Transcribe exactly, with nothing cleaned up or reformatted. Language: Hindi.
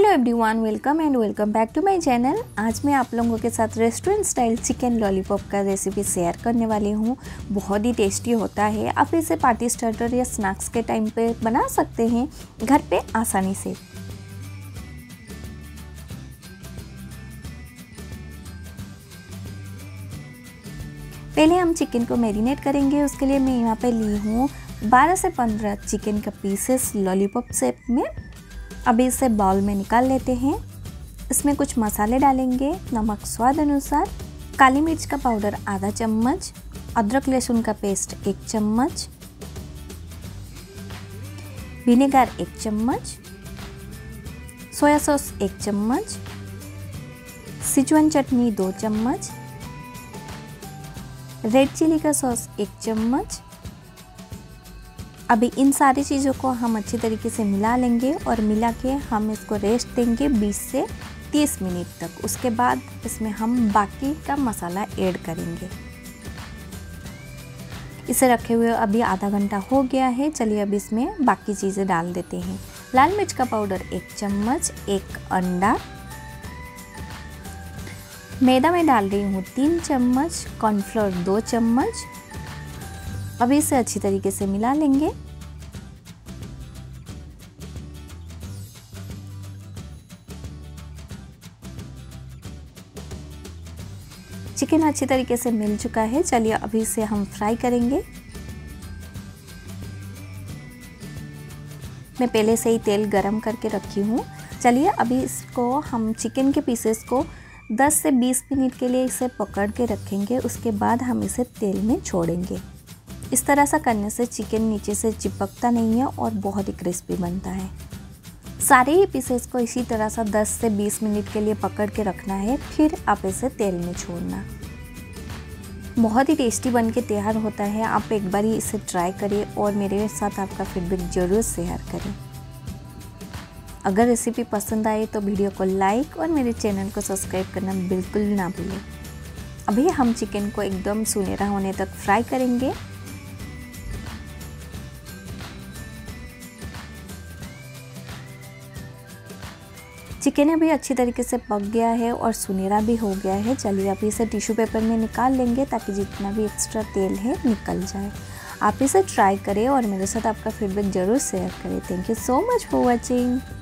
Hello everyone, welcome and welcome back to my channel. आज मैं आप लोगों के साथ रेस्टोरेंट स्टाइल चिकन लॉलीपॉप का रेसिपी शेयर करने वाली हूँ। बहुत ही टेस्टी होता है। आप इसे पार्टी स्टार्टर या स्नैक्स के टाइम पे बना सकते हैं घर पे आसानी से। पहले हम चिकन को मैरिनेट करेंगे। उसके लिए मैं यहाँ पे ली हूँ बारह से पंद्रह चिकन का पीसेस लॉलीपॉप शेप में। अभी इसे बाउल में निकाल लेते हैं। इसमें कुछ मसाले डालेंगे, नमक स्वाद अनुसार, काली मिर्च का पाउडर आधा चम्मच, अदरक लहसुन का पेस्ट एक चम्मच, विनेगर एक चम्मच, सोया सॉस एक चम्मच, सिचुआन चटनी दो चम्मच, रेड चिली का सॉस एक चम्मच। अभी इन सारी चीज़ों को हम अच्छी तरीके से मिला लेंगे और मिला के हम इसको रेस्ट देंगे बीस से तीस मिनट तक। उसके बाद इसमें हम बाकी का मसाला ऐड करेंगे। इसे रखे हुए अभी आधा घंटा हो गया है। चलिए अब इसमें बाकी चीज़ें डाल देते हैं। लाल मिर्च का पाउडर एक चम्मच, एक अंडा, मैदा में डाल रही हूँ तीन चम्मच, कॉर्नफ्लोर दो चम्मच। अब इसे अच्छी तरीके से मिला लेंगे। चिकन अच्छी तरीके से मिल चुका है। चलिए अभी इसे हम फ्राई करेंगे। मैं पहले से ही तेल गरम करके रखी हूँ। चलिए अभी इसको हम चिकन के पीसेस को दस से बीस मिनट के लिए इसे पकड़ के रखेंगे। उसके बाद हम इसे तेल में छोड़ेंगे। इस तरह से करने से चिकन नीचे से चिपकता नहीं है और बहुत ही क्रिस्पी बनता है। सारे ही पीसेस को इसी तरह से दस से बीस मिनट के लिए पकड़ के रखना है, फिर आप इसे तेल में छोड़ना। बहुत ही टेस्टी बन के तैयार होता है। आप एक बार ही इसे ट्राई करिए और मेरे साथ आपका फीडबैक ज़रूर शेयर करें। अगर रेसिपी पसंद आए तो वीडियो को लाइक और मेरे चैनल को सब्सक्राइब करना बिल्कुल भी ना भूलें। अभी हम चिकन को एकदम सुनहरा होने तक फ्राई करेंगे। चिकन अभी अच्छी तरीके से पक गया है और सुनहरा भी हो गया है। चलिए अभी इसे टिश्यू पेपर में निकाल लेंगे ताकि जितना भी एक्स्ट्रा तेल है निकल जाए। आप इसे ट्राई करें और मेरे साथ आपका फीडबैक ज़रूर शेयर करें। Thank you so much for watching.